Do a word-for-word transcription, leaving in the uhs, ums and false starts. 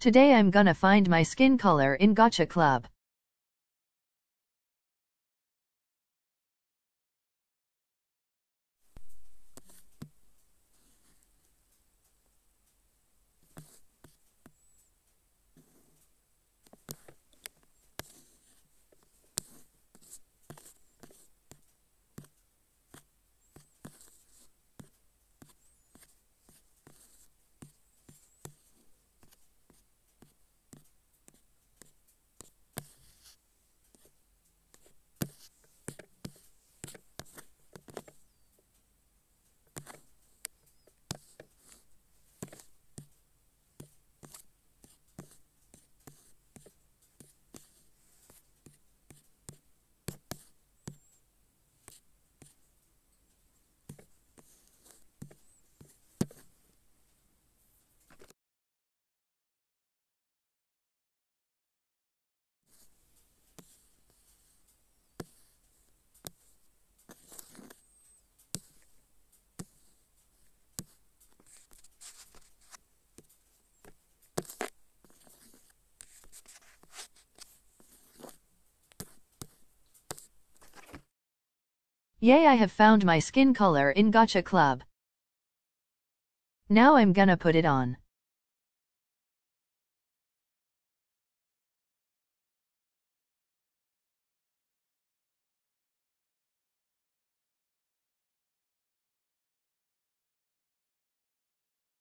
Today I'm gonna find my skin color in Gacha Club. Yay, I have found my skin color in Gacha Club. Now I'm gonna put it on.